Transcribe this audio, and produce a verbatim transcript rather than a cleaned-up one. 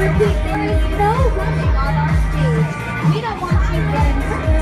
repeat, there is no running on our stage. We don't want you getting hurt.